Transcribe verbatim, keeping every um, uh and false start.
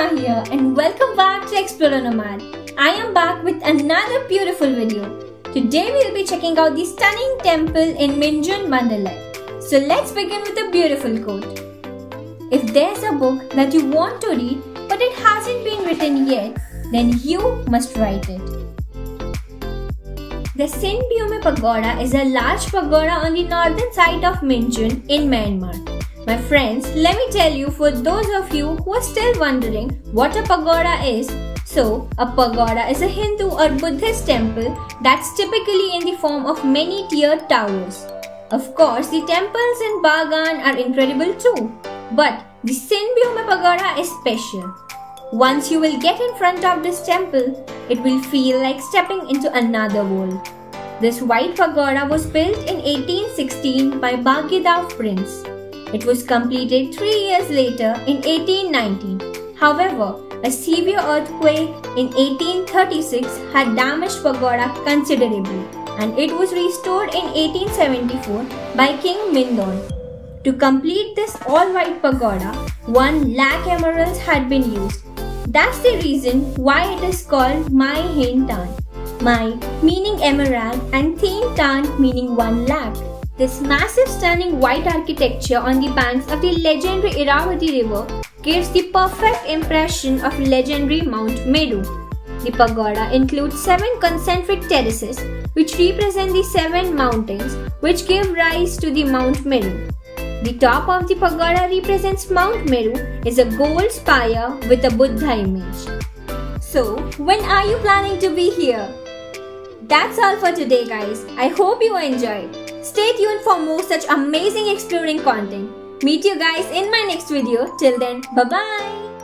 Mya here and welcome back to Exploro Nomad. I am back with another beautiful video. Today we will be checking out the stunning temple in Mingun Mandalay. So let's begin with a beautiful quote. If there's a book that you want to read but it hasn't been written yet, then you must write it. The Hsinbyume Pagoda is a large pagoda on the northern side of Mingun in Myanmar. My friends, let me tell you, for those of you who are still wondering what a pagoda is, so a pagoda is a Hindu or Buddhist temple that's typically in the form of many tiered towers. Of course, the temples in Bagan are incredible too, but the Hsinbyume Pagoda is special. Once you will get in front of this temple, it will feel like stepping into another world. This white pagoda was built in eighteen sixteen by Pagoda prince. It was completed three years later in eighteen nineteen. However, a severe earthquake in eighteen thirty-six had damaged pagoda considerably, and it was restored in eighteen seventy-four by King Mingun. To complete this all-white pagoda, one lakh emeralds had been used. That's the reason why it is called Mya Theindan. Mya meaning emerald and Theindan meaning one lakh. This massive stunning white architecture on the banks of the legendary Irrawaddy river gives the perfect impression of legendary Mount Meru. The pagoda includes seven concentric terraces which represent the seven mountains which give rise to the Mount Meru. The top of the pagoda represents Mount Meru is a gold spire with a Buddha image. So, when are you planning to be here? That's all for today, guys. I hope you enjoyed. Stay tuned for more such amazing exploring content. Meet you guys in my next video. Till then, bye-bye.